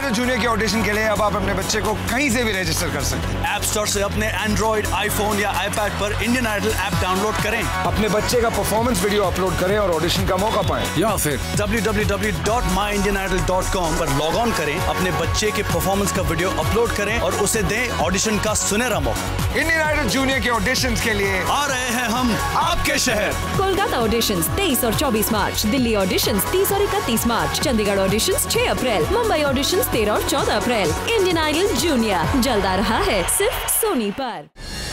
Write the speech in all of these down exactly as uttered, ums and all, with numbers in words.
Idol junior के audition के लिए अब आप अपने बच्चे को कहीं से भी रजिस्टर कर सकते हैं। ऐप स्टोर से अपने एंड्रॉइड, आईफोन या आईपैड पर इंडियन आइडल ऐप डाउनलोड करें, अपने बच्चे का परफॉर्मेंस वीडियो अपलोड करें और ऑडिशन का मौका पाएं। या फिर W W W dot my Indian Idol dot com पर लॉग ऑन करें, अपने बच्चे के परफॉर्मेंस का वीडियो अपलोड करें और उसे दें ऑडिशन का सुनहरा मौका। इंडियन आइडल जूनियर के ऑडिशंस के लिए आ रहे हैं हम आपके शहर। कोलकाता ऑडिशंस तेईस और चौबीस मार्च, दिल्ली ऑडिशंस तीस और इकतीस मार्च, चंडीगढ़ ऑडिशंस छह अप्रैल, मुंबई ऑडिशंस तेरह और चौदह अप्रैल। इंडियन आइडल जूनियर जल्द आ रहा है सिर्फ सोनी पर।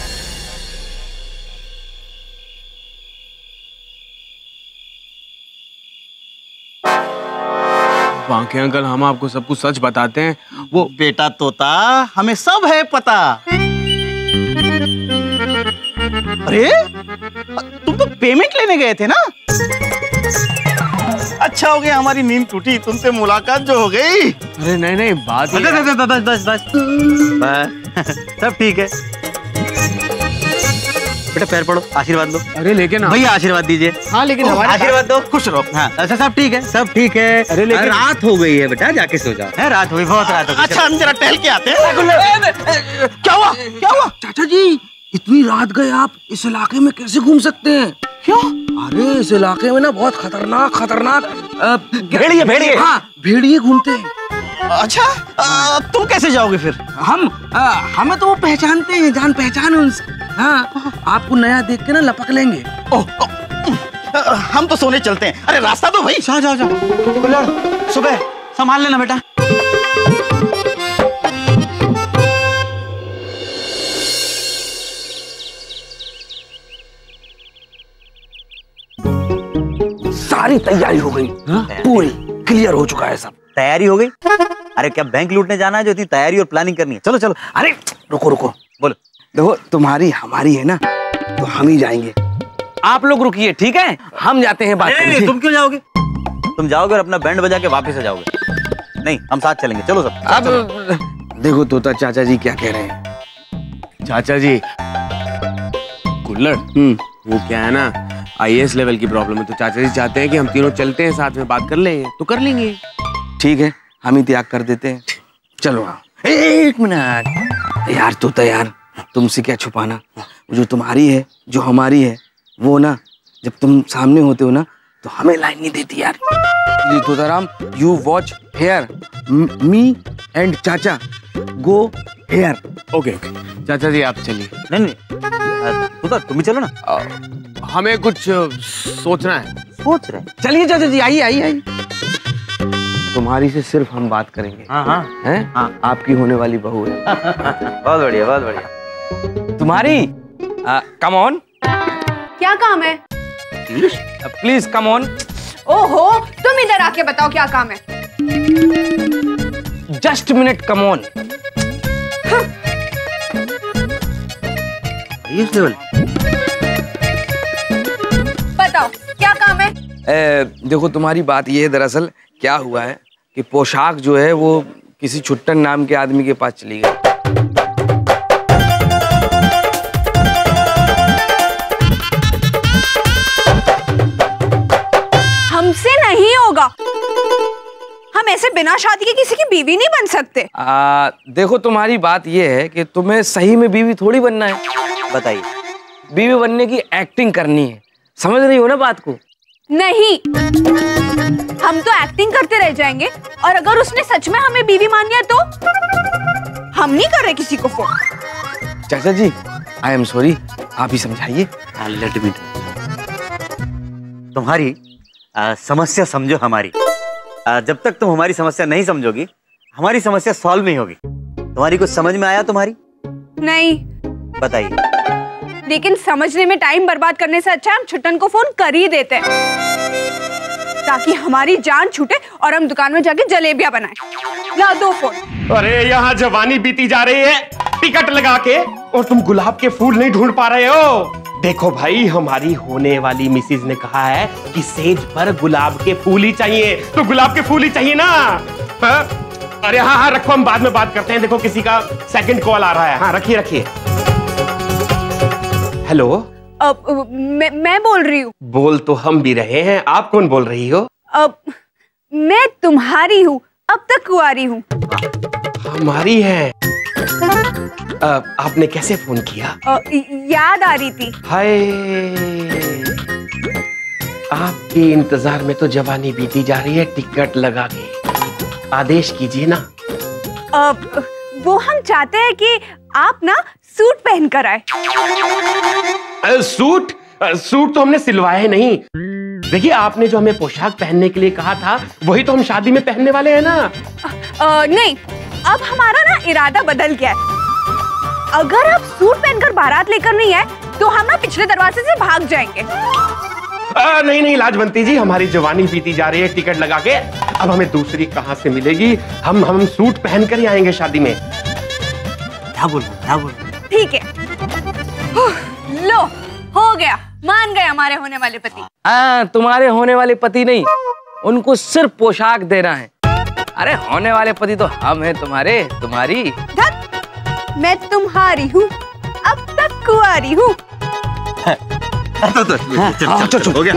बाकी अंकल, हम आपको सब कुछ सच बताते हैं। वो बेटा तोता, हमें सब है पता। अरे तुम तो पेमेंट लेने गए थे ना? अच्छा हो गया हमारी नींद टूटी, तुमसे मुलाकात जो हो गई। अरे नहीं नहीं, बात बस बस बस बस बस सब ठीक है। बेटा पैर पड़ो, आशीर्वाद दो। अरे लेकिन भैया आशीर्वाद दीजिए। हाँ लेकिन आशीर्वाद दो, खुश रहो। हाँ अच्छा सब ठीक है, सब ठीक है। अरे लेकिन रात हो गई है बेटा, जाके सो जाओ। है रात हुई, बहुत रात हो गई। अच्छा हम जरा टहल के आते हैं। क्या हुआ क्या हुआ? चाचा जी, इतनी रात गए आप, इस इलाके में कैसे घूम सकते हैं? क्यों? अरे इस इलाके में ना बहुत खतरनाक खतरनाक भेड़िए भेड़िए हाँ भेड़िए घूमते हैं। अच्छा आ, तुम कैसे जाओगे फिर? हम आ, हमें तो वो पहचानते हैं, जान पहचान है उनसे। हाँ आपको नया देख के ना लपक लेंगे। ओ, ओ, हम तो सोने चलते हैं। अरे रास्ता तो भाई। जाओ जाओ जाओ। सुबह संभाल लेना बेटा। सारी तैयारी हो गई, पूरी क्लियर हो चुका है सब। तैयारी हो गई? अरे क्या बैंक लूटने जाना है जो इतनी तैयारी और प्लानिंग करनी है? चलो चलो। अरे रुको रुको, बोलो। देखो तुम्हारी हमारी है ना, तो हम ही जाएंगे। आप लोग रुकिए, ठीक है? हम जाते हैं बात करने। नहीं, नहीं, तुम क्यों जाओगे? तुम जाओगे और अपना बैंड बजा के वापस आ जाओगे। नहीं, हम साथ चलेंगे। चलो सब। अब चलो। देखो तोता चाचा जी क्या कह रहे हैं। चाचा जी, कुल्लड़, वो क्या है ना, आई ए एस लेवल की प्रॉब्लम है, तो चाचा जी चाहते हैं कि हम तीनों चलते हैं, साथ में बात कर लेंगे। तो कर लेंगे। ठीक है, हम ही त्याग कर देते हैं। चलो आओ। एक मिनट यार, तोता यार, तुमसे क्या छुपाना। जो तुम्हारी है, जो हमारी है, वो ना जब तुम सामने होते हो ना तो हमें लाइन नहीं देती यार। जी Totaram, you watch here, me and चाचा गो हेयर। ओके ओके चाचा जी आप चलिए। नहीं नहीं तोता तुम भी चलो ना। आ, हमें कुछ सोचना है। सोच रहे? चलिए चाचा जी, आइए आइए आइए। तुम्हारी से सिर्फ हम बात करेंगे। हाँ हाँ हैं? हाँ। आपकी होने वाली बहू है। बहुत बढ़िया बहुत बढ़िया। तुम्हारी कम ऑन। क्या काम है? Please come on. ओहो, तुम इधर आके बताओ क्या काम है। Just minute, come on. बताओ क्या काम है? ए, देखो तुम्हारी बात ये है, दरअसल क्या हुआ है कि पोशाक जो है वो किसी छुट्टन नाम के आदमी के पास चली गई। हमसे नहीं होगा, हम ऐसे बिना शादी के किसी की बीवी नहीं बन सकते। आ, देखो तुम्हारी बात ये है कि तुम्हें सही में बीवी थोड़ी बनना है। बताइए। बीवी बनने की एक्टिंग करनी है, समझ रही हो ना बात को? नहीं, हम तो एक्टिंग करते रह जाएंगे, और अगर उसने सच में हमें बीवी मान लिया तो हम नहीं कर रहे किसी को फोन। चाचा जी आई एम सॉरी, आप ही समझाइए। Let me. तुम्हारी आ, समस्या समझो हमारी। आ, जब तक तुम हमारी समस्या नहीं समझोगी, हमारी समस्या सॉल्व नहीं होगी। तुम्हारी कुछ समझ में आया तुम्हारी? नहीं। बताइए। लेकिन समझने में टाइम बर्बाद करने से अच्छा हम छुट्टन को फोन कर ही देते हैं, ताकि हमारी जान छूटे और हम दुकान में जाके जलेबियां बनाएं। ला दो फोन। अरे यहाँ जवानी बीती जा रही है टिकट लगा के, और तुम गुलाब के फूल नहीं ढूंढ पा रहे हो। देखो भाई, हमारी होने वाली मिसेज ने कहा है कि सेज पर गुलाब के फूल ही चाहिए, तो गुलाब के फूल ही चाहिए ना। हा? अरे हाँ हाँ रखो, हम बाद में बात करते हैं। देखो किसी का सेकंड कॉल आ रहा है। हाँ रखिए रखिए। हेलो। अब मैं मैं बोल रही हूँ। बोल तो हम भी रहे हैं, आप कौन बोल रही हो? अब मैं तुम्हारी हूँ, अब तक कुंवारी हूँ। हमारी है। आ, आपने कैसे फोन किया? आ, याद आ रही थी। हाय, आपके इंतजार में तो जवानी बीती जा रही है। टिकट लगा के आदेश कीजिए ना। आ, वो हम चाहते हैं कि आप ना सूट पहन कर आए। सूट सूट तो हमने सिलवाए नहीं। देखिए, आपने जो हमें पोशाक पहनने के लिए कहा था वही तो हम शादी में पहनने वाले हैं ना। आ, नहीं, अब हमारा ना इरादा बदल गया है। अगर आप सूट पहनकर बारात लेकर नहीं आए तो हम ना पिछले दरवाजे से भाग जाएंगे। आ, नहीं नहीं लाजवंती जी, हमारी जवानी बीती जा रही है। टिकट लगा के अब हमें दूसरी कहां से मिलेगी? हम हम सूट पहन कर ही आएंगे शादी में। क्या बोल क्या बोल ठीक है, लो हो गया, मान गए हमारे होने वाले पति। हाँ, तुम्हारे होने वाले पति नहीं, उनको सिर्फ पोशाक देना है। अरे होने वाले पति तो हम हैं तुम्हारे, तुम्हारी। धत, मैं तुम्हारी हूँ, अब तक कुंवारी हूँ। तो, तो, चल, चल, चल, हो गया।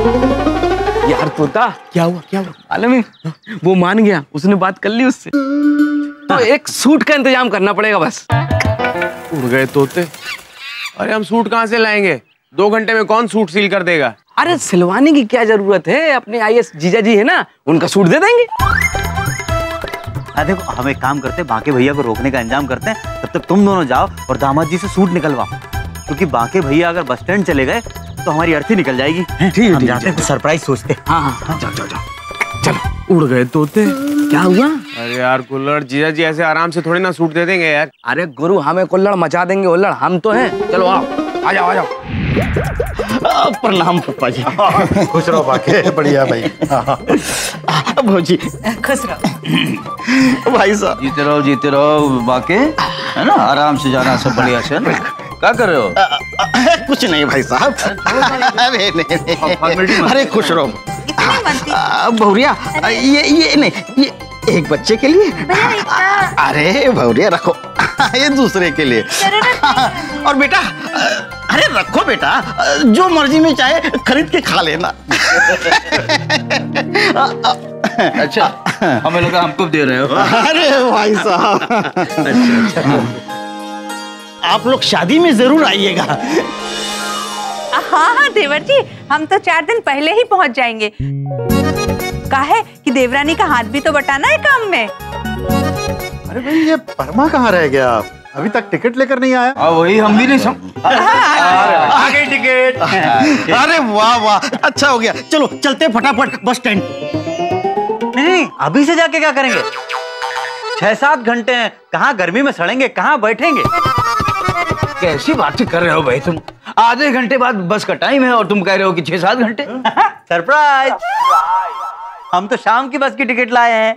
यार तोता, क्या हुआ क्या हुआ? मालूम है, वो मान गया, उसने बात कर ली उससे। तो एक सूट का इंतजाम करना पड़ेगा बस। उड़ गए तोते। अरे हम सूट कहाँ से लाएंगे? दो घंटे में कौन सूट सील कर देगा? अरे सिलवाने की क्या जरूरत है, अपने आई एस जीजा जी है ना, उनका सूट दे देंगे। हाँ देखो, हम एक काम करते हैं, बांके भैया को रोकने का इंतजाम करते हैं। तब तक तुम दोनों जाओ और दामाद जी से सूट निकलवाओ, क्योंकि बांके भैया अगर बस स्टैंड चले गए तो हमारी अर्थी निकल जाएगी। ठीक है, हम जाते हैं, सरप्राइज सोचते। हाँ हाँ, जाओ जाओ जाओ। चलो, उड़ गए तोते। क्या हुआ? अरे यार कुल्हड़, जीजा जी ऐसे आराम से थोड़ी ना सूट दे देंगे यार। अरे गुरु, हमें कुल्हड़ मचा देंगे उल्लड़, हम तो हैं। चलो आओ, आ जाओ आ जाओ। प्रणाम फूफाजी। खुश रहो बाके, बढ़िया भाई। भौजी खुश रहो। भाई साहब जीते रहो जीते रहो बाके, है ना, आराम से जाना, सब बढ़िया से। क्या कर रहे हो? आ, आ, कुछ नहीं भाई साहब। अरे नहीं, नहीं। अरे खुश रहो भौरिया। ये ये नहीं, ये एक बच्चे के लिए। अरे भौरिया रखो, ये दूसरे के लिए। और बेटा, अरे रखो बेटा, जो मर्जी में चाहे खरीद के खा लेना। अच्छा, हमें लगा हमको दे रहे हो। अरे भाई साहब, अच्छा आप लोग शादी में जरूर आइएगा। हाँ हाँ देवर जी, हम तो चार दिन पहले ही पहुंच जाएंगे। कहा है कि देवरानी का हाथ भी तो बटाना है काम में। अरे भाई, ये परमा कहाँ रह गया? अभी तक टिकट लेकर नहीं आया। आ, वही हम भी नहीं समझ। आ गई टिकट। अरे वाह वाह, अच्छा हो गया। चलो चलते फटाफट बस स्टैंड। नहीं नहीं, अभी से जाके क्या करेंगे? छह सात घंटे हैं, कहाँ गर्मी में सड़ेंगे, कहाँ बैठेंगे? कैसी बातें कर रहे हो भाई तुम? आधे घंटे बाद बस का टाइम है और तुम कह रहे हो कि छह सात घंटे। सरप्राइज, हम तो शाम की बस की टिकट लाए हैं।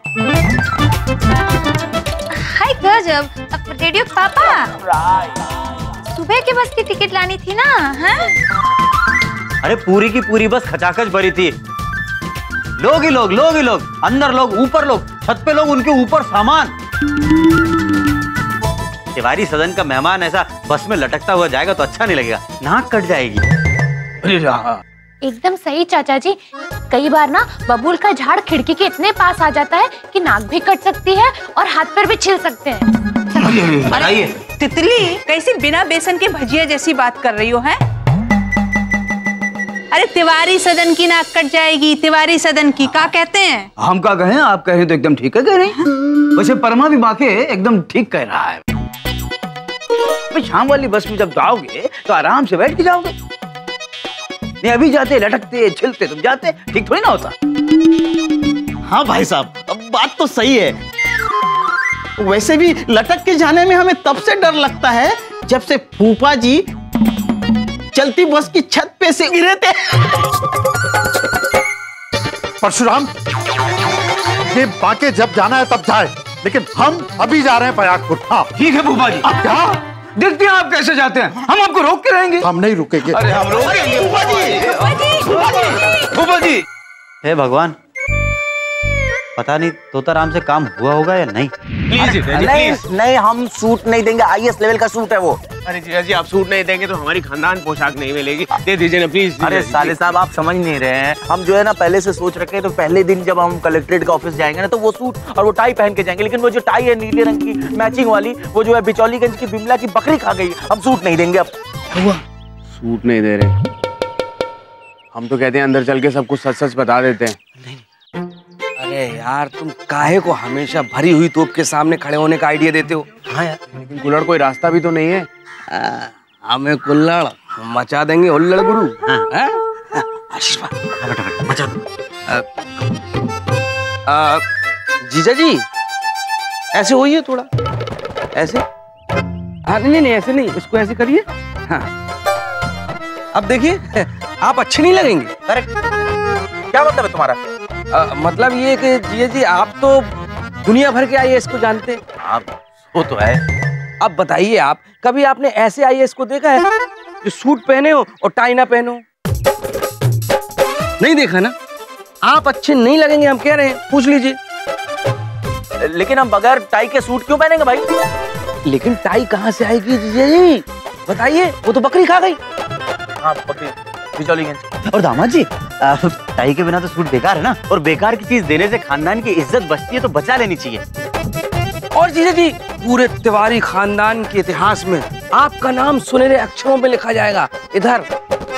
हाय गजब, रेडियो पापा, सुबह के बस की टिकट लानी थी ना? हाँ? अरे पूरी की पूरी बस खचाखच भरी थी। लोग ही लोग, लोग ही लोग, अंदर लोग, ऊपर लोग, छत पे लोग, उनके ऊपर सामान। तिवारी सदन का मेहमान ऐसा बस में लटकता हुआ जाएगा तो अच्छा नहीं लगेगा, नाक कट जाएगी। एकदम सही चाचा जी, कई बार ना बबूल का झाड़ खिड़की के इतने पास आ जाता है कि नाक भी कट सकती है और हाथ पैर भी छिल सकते हैं। अरे तितली, कैसी बिना बेसन के भजिया जैसी बात कर रही हो हैं? अरे तिवारी सदन की नाक कट जाएगी, तिवारी सदन की, क्या कहते हैं? हम क्या कहें, आप कह रहे तो एकदम ठीक है कह रहे हैं। वैसे परमा भी बाके एकदम ठीक कह रहा है। शाम वाली बस में जब जाओगे तो आराम से बैठ के जाओगे। नहीं अभी जाते लटकते छिलते तुम जाते, ठीक थोड़ी ना होता। हाँ भाई साहब, अब बात तो सही है। वैसे भी लटक के जाने में हमें तब से डर लगता है जब से फूफा जी चलती बस की छत पे से गिरे थे। परशुराम, ये बाके जब जाना है तब जाए, लेकिन हम अभी जा रहे हैं प्रयागपुर। हाँ ठीक है फूफा जी। क्या देखते हैं आप कैसे जाते हैं, हम आपको रोक के रहेंगे। हम नहीं रुकेंगे। अरे हम रोकेंगे फूफा जी। फूफा जी, हे भगवान, पता नहीं तोताराम से काम हुआ होगा या नहीं। प्लीज नहीं नहीं, हम सूट नहीं देंगे, आई एस लेवल का सूट है वो। अरे जीजा जी आप सूट नहीं देंगे तो हमारी खानदान पोशाक नहीं मिलेगी, दे दीजिए ना प्लीज। अरे साले साहब आप समझ नहीं रहे हैं, हम जो है ना पहले से सोच रखे हैं, तो पहले दिन जब हम कलेक्ट्रेट का ऑफिस जाएंगे ना तो वो सूट और वो टाई पहन के जाएंगे, लेकिन वो जो टाई है नीले रंग की मैचिंग वाली, वो जो है बिचौलीगंज की बिमला की बकरी खा गई, हम सूट नहीं देंगे अब। सूट नहीं दे रहे, हम तो कहते हैं अंदर चल के सब कुछ सच सच बता देते हैं। अरे यार तुम काहे को हमेशा भरी हुई तोप के सामने खड़े होने का आइडिया देते हो? हाँ यार, लेकिन कुल्हड़ कोई रास्ता भी तो नहीं है। हमें कुल्हड़ मचा देंगे हुल्लड़ गुरु। मचा दो। जीजा जी ऐसे होइए थोड़ा, ऐसे। हाँ नहीं नहीं ऐसे नहीं, इसको ऐसे करिए। हाँ अब देखिए आप अच्छे नहीं लगेंगे। अरे क्या मतलब है तुम्हारा? आ, मतलब ये कि जीजा जी आप तो दुनिया भर के आई ए एस को जानते हैं। आप वो तो है। अब बताइए आप कभी आपने ऐसे आई ए एस को देखा है जो सूट पहने हो और टाई ना पहने हो? नहीं देखा ना? आप अच्छे नहीं लगेंगे हम कह रहे हैं, पूछ लीजिए। लेकिन हम बगैर टाई के सूट क्यों पहनेंगे भाई? लेकिन टाई कहाँ से आएगी जीजा जी बताइए, वो तो बकरी खा गई। हाँ बकरी बिचौलीगंज। और दामाद जी टाई के बिना तो सूट बेकार है ना, और बेकार की चीज देने से खानदान की इज्जत बचती है, तो बचा लेनी चाहिए। और जीजा जी पूरे तिवारी खानदान के इतिहास में आपका नाम सुनहरे अक्षरों में लिखा जाएगा। इधर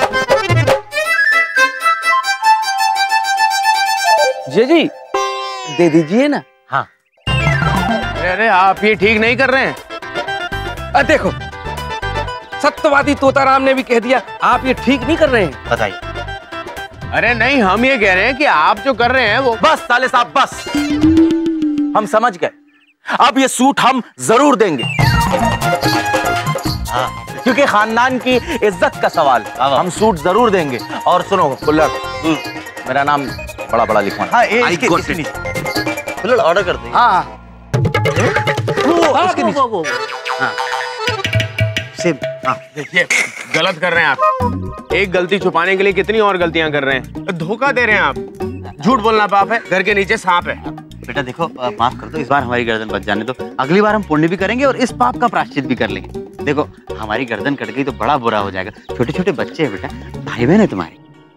जीजा जी दे दीजिए ना। हाँ अरे अरे आप ये ठीक नहीं कर रहे हैं। आ, देखो सत्यवादी तोताराम ने भी कह दिया आप ये ठीक नहीं कर रहे हैं। बताइए। अरे नहीं, हम ये कह रहे हैं कि आप जो कर रहे हैं वो। बस साले साहब बस, हम समझ गए। अब ये सूट हम जरूर देंगे। हाँ, क्योंकि खानदान की इज्जत का सवाल, हम सूट जरूर देंगे। और सुनो कुल्हड़, मेरा नाम बड़ा बड़ा लिखवाना। हाँ, कुल्हड़ ऑर्डर कर दे। हाँ इसके नीचे। हाँ सेम। हाँ देखिए गलत कर रहे हैं आप। एक गलती छुपाने के लिए कितनी और गलतियां कर रहे हैं। धोखा दे रहे हैं आप। झूठ बोलना पाप है, घर के नीचे सांप है। बेटा देखो माफ कर दो, इस बार हमारी गर्दन बच जाने दो, अगली बार हम पुण्य भी करेंगे और इस पाप का प्रायश्चित भी कर लेंगे। देखो हमारी गर्दन कट गई तो बड़ा बुरा हो जाएगा, छोटे छोटे बच्चे हैं बेटा, भाई बहन है तुम्हारे।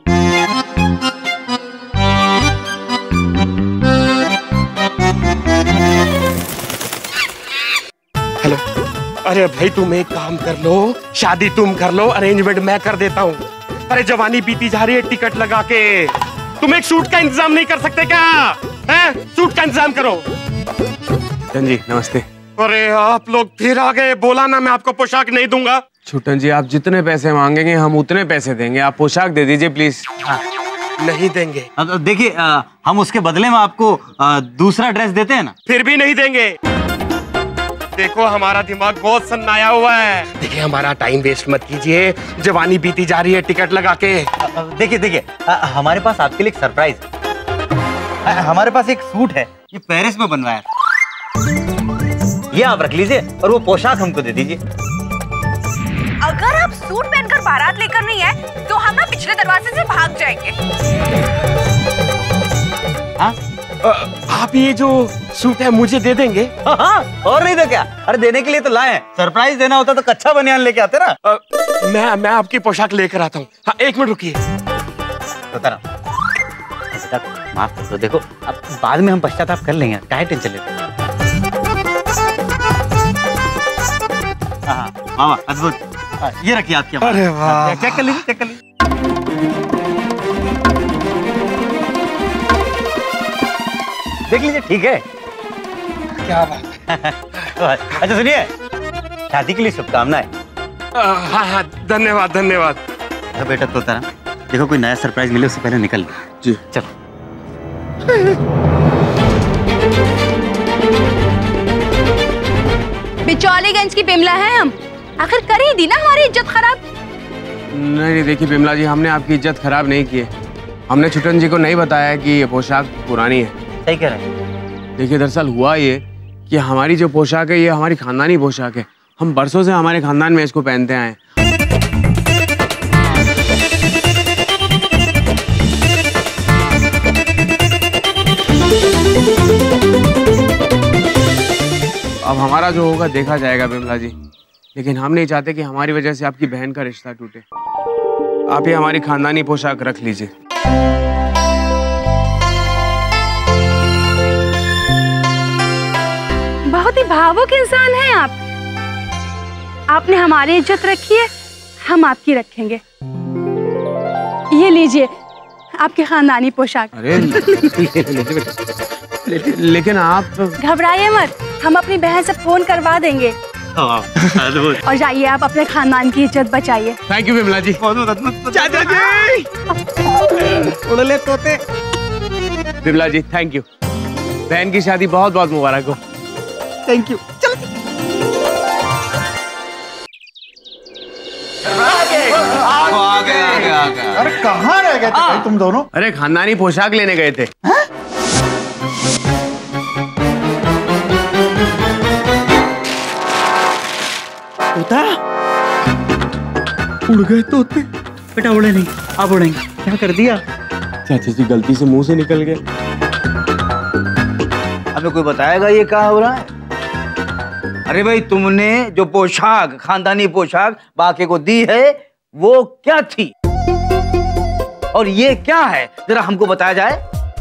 हेलो। अरे भाई तुम एक काम कर लो, शादी तुम कर लो, अरेंजमेंट मैं कर देता हूँ। अरे जवानी बीती जा रही है टिकट लगा के, तुम एक सूट का इंतजाम नहीं कर सकते क्या? हैं? सूट का इंतजाम करो। छुट्टन जी नमस्ते। अरे आप लोग फिर आ गए, बोला ना मैं आपको पोशाक नहीं दूंगा। छुट्टन जी आप जितने पैसे मांगेंगे हम उतने पैसे देंगे, आप पोशाक दे दीजिए प्लीज। नहीं देंगे। देखिए हम उसके बदले में आपको आ, दूसरा ड्रेस देते हैं ना। फिर भी नहीं देंगे। देखो हमारा दिमाग बहुत सन्नाया हुआ है। देखिए हमारा टाइम वेस्ट मत कीजिए, जवानी बीती जा रही है टिकट लगा के। देखिए देखिए हमारे पास आपके लिए एक सरप्राइज है। हमारे पास एक सूट है, ये पेरिस में बनवाया है, ये आप रख लीजिए और वो पोशाक हमको दे दीजिए। अगर आप सूट पहनकर बारात लेकर नहीं आए तो हम ना पिछले दरवाजे से भाग जाएंगे। हाँ? आप ये जो सूट है मुझे दे देंगे? हाँ, हाँ, और नहीं तो क्या। अरे देने के लिए तो लाए हैं, सरप्राइज देना होता तो कच्चा बनियान लेके आते ना। आ, मैं मैं आपकी पोशाक लेकर आता हूँ। हाँ एक मिनट रुकिए। माफ कर दो, देखो अब बाद में हम पश्चाताप कर लेंगे, काहे टेंशन लेते हैं। हाँ हाँ अद्भुत, ये रखिए आपकी। अरे वाह, चेक कर लीजिए, चेक कर लीजिए। देख लीजिए ठीक है। क्या बात है। अच्छा सुनिए, शादी के लिए शुभकामनाएं। हाँ हाँ धन्यवाद धन्यवाद। तो बेटा तोताराम देखो कोई नया सरप्राइज मिले उससे पहले निकल जी। चलो बिचौलीगंज की बिमला है हम, आखिर कर ही दी ना हमारी इज्जत खराब। नहीं नहीं देखिए बिमला जी, हमने आपकी इज्जत खराब नहीं की है। हमने छुट्टन जी को नहीं बताया कि ये पोशाक पुरानी है। सही कह रहे हैं। देखिए दरअसल हुआ ये कि हमारी जो पोशाक है ये हमारी खानदानी पोशाक है, हम बरसों से हमारे खानदान में इसको पहनते आए हैं। अब हमारा जो होगा देखा जाएगा बिमला जी। लेकिन हम नहीं चाहते कि हमारी वजह से आपकी बहन का रिश्ता टूटे। आप ये हमारी खानदानी पोशाक रख लीजिए। बहुत ही भावुक इंसान हैं आप। आपने हमारी इज्जत रखी है, हम आपकी रखेंगे। ये लीजिए आपकी खानदानी पोशाक। अरे लेकिन आप घबराइए मत, हम अपनी बहन से फोन करवा देंगे। और जाइए आप अपने खानदान की इज्जत बचाइए। Thank you Vimla ji. चाचा जी उड़ले तोते। Vimla ji thank you. बहन की शादी बहुत बहुत मुबारक हो। Thank you. चलो आगे आगे आगे। अरे कहाँ रह गए थे भाई तुम दोनों? अरे खानदानी पोशाक लेने गए थे। तोता उड़ गए तोते। बेटा उड़े नहीं, अब उड़ेंगे। क्या कर दिया? चाचा जी गलती से मुंह से निकल गए। हमें कोई बताएगा ये क्या हो रहा है? अरे भाई तुमने जो पोशाक, खानदानी पोशाक बाके को दी है वो क्या थी और ये क्या है, जरा हमको बताया जाए।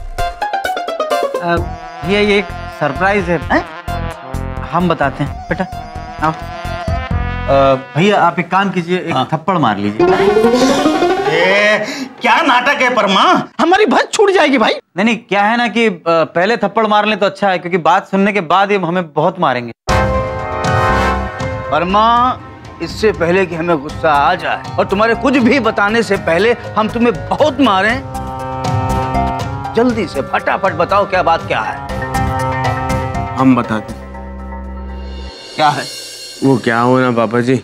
ये ये एक सरप्राइज है, है? हम बताते हैं। बेटा आओ। भैया आप एक काम कीजिए, एक हाँ। थप्पड़ मार लीजिए। ए, क्या नाटक है परमा? हमारी भज छूट जाएगी भाई। नहीं नहीं, क्या है ना कि पहले थप्पड़ मार ले तो अच्छा है, क्योंकि बात सुनने के बाद ये हमें बहुत मारेंगे। परमा, इससे पहले कि हमें गुस्सा आ जाए और तुम्हारे कुछ भी बताने से पहले हम तुम्हें बहुत मारें, जल्दी से फटाफट बताओ क्या बात क्या है। हम बताते। क्या है वो? क्या हो ना पापा जी,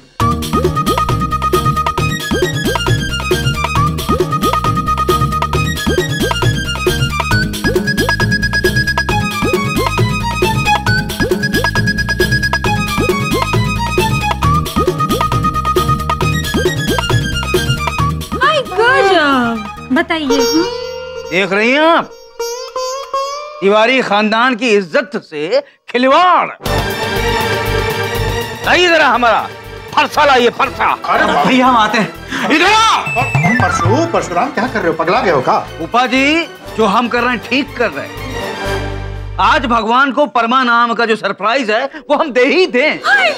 बताइए। देख रही हैं आप, तिवारी खानदान की इज्जत से खिलवाड़। नहीं जरा हमारा फरसा लाइए, फरसा। अरे भैया हम आते हैं। इधर परशु परशुराम क्या कर रहे हो? पगला गए हो का? फूफाजी जो हम कर रहे हैं ठीक कर रहे हैं। आज भगवान को परमा नाम का जो सरप्राइज है वो हम दे ही दें।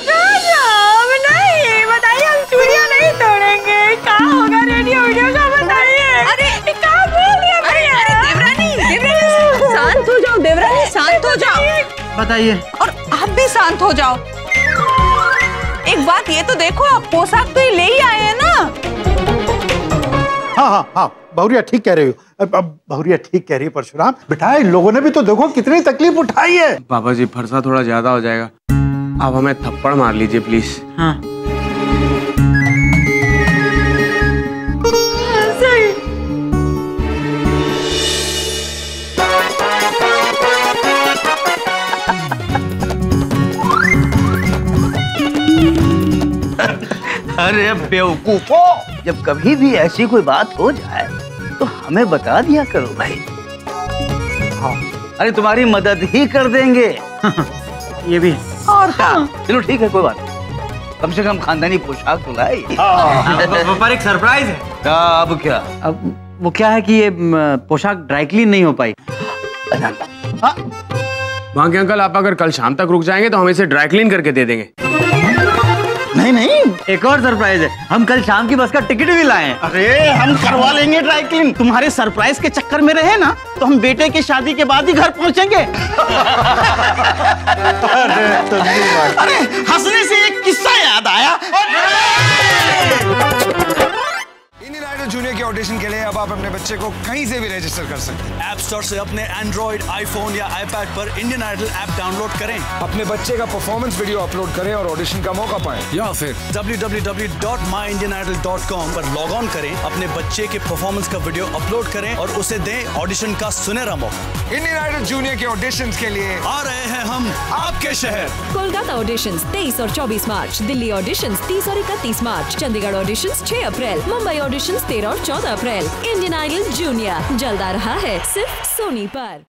नहीं बताइए, हम चूड़ियां नहीं तोड़ेंगे। क्या होगा रेडियो वीडियो का बताइए। अरे क्या बोल दिया भैया? देवरानी देवरानी शांत हो जाओ, देवरानी शांत हो जाओ। बताइए। और आप भी शांत हो जाओ। एक बात ये तो देखो, आप पोशाक तो ही ले ही आए हैं ना। हाँ हाँ हाँ बहुरिया ठीक कह रही हो। अब बहुरिया ठीक कह रही है परशुराम। बेटा इन लोगों ने भी तो देखो कितनी तकलीफ उठाई है। पापा जी फरसा थोड़ा ज्यादा हो जाएगा, आप हमें थप्पड़ मार लीजिए प्लीज। हाँ। अरे बेवकूफो, जब कभी भी ऐसी कोई बात हो जाए तो हमें बता दिया करो भाई। हाँ। अरे तुम्हारी मदद ही कर देंगे। ये भी और क्या? चलो ठीक है कोई बात नहीं, कम से कम खानदानी पोशाक तो लाई। पर एक सरप्राइज है। अब क्या? अब वो क्या है कि ये पोशाक ड्राई क्लीन नहीं हो पाई। वहाँ के अंकल आप अगर कल शाम तक रुक जाएंगे तो हम इसे ड्राई क्लीन करके दे देंगे। नहीं नहीं, एक और सरप्राइज है, हम कल शाम की बस का टिकट भी लाए हैं। अरे हम करवा लेंगे ड्राई क्लीन। तुम्हारे सरप्राइज के चक्कर में रहे ना तो हम बेटे की शादी के बाद ही घर पहुंचेंगे। अरे हंसने से एक किस्सा याद आया। इंडियन आइडल जूनियर के ऑडिशन के लिए अब आप अपने बच्चे को कहीं से भी रजिस्टर कर सकते हैं। ऐप स्टोर से अपने एंड्रॉइड, आईफोन या आईपैड पर इंडियन आइडल ऐप डाउनलोड करें। अपने बच्चे का परफॉर्मेंस वीडियो अपलोड करें और ऑडिशन का मौका पाएं। या फिर W W W dot my Indian Idol dot com पर लॉग ऑन करें, अपने बच्चे के परफॉर्मेंस का वीडियो अपलोड करें और उसे दें ऑडिशन का सुनहरा मौका। इंडियन आइडल जूनियर के ऑडिशंस के लिए आ रहे हैं हम आपके शहर। कोलकाता ऑडिशंस तेईस और चौबीस मार्च, दिल्ली ऑडिशंस तीस और इकतीस मार्च, चंडीगढ़ ऑडिशंस छह अप्रैल, मुंबई ऑडिशंस तेरह और चौदह अप्रैल। इंडियन आइडल जूनियर जल्द आ रहा है सिर्फ सोनी पर।